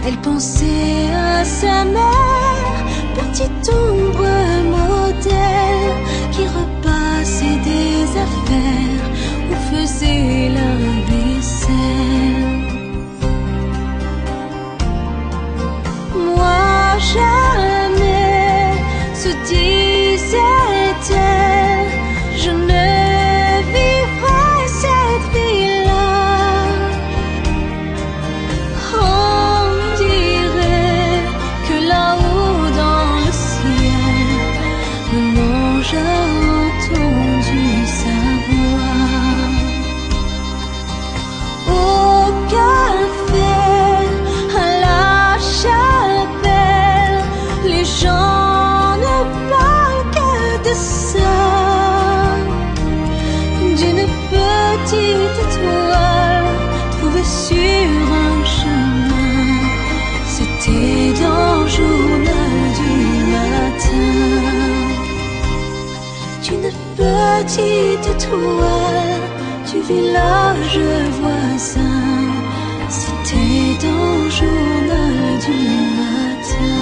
Elle pensait à sa mère, petite ombre modèle, qui repassait des affaires ou faisait la vaisselle. Moi jamais, se disait-elle, je ne vivrai cette vie-là. On dirait que là-haut dans le ciel, le ange a entendu sa voix. Au café, à la chapelle, les gens ne parlent que de ça, d'une petite étoile trouvée sur un chemin. C'était dans le journal du matin. D'une petite étoile du village voisin. C'était dans le journal du matin.